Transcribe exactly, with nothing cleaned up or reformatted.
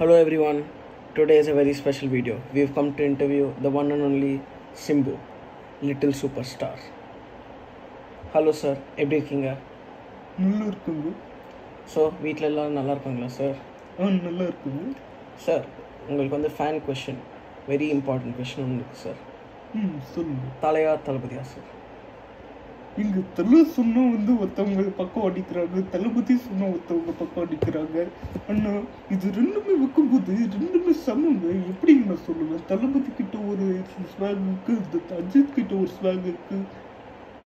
Hello everyone, today is a very special video. We have come to interview the one and only Simbu, little superstar. Hello sir, எப்படி இருக்கீங்க? நல்லா இருக்குங்க. So வீட்டில் எல்லோரும் நல்லா இருக்காங்களா சார்? ஆ நல்லா இருக்குங்க சார். உங்களுக்கு வந்து fan question, very important question ஒன்று இருக்குது சார். ம் சொல்லுங்க. தலையா தளபதியா சார்? இங்கே தலை சொன்னால் வந்து ஒருத்தவங்க பக்கம் அடிக்கிறாங்க, தளபதி சொன்னால் ஒருத்தவங்க பக்கம் அடிக்கிறாங்க. ஆனால் இது ரெண்டுமே வைக்கும்போது ரெண்டுமே சமங்க. எப்படிங்க நான் சொல்லுவேன்? தளபதி கிட்ட ஒரு ஸ்வாக் இருக்குது, அஜித் கிட்ட ஒரு ஸ்வாக் இருக்குது,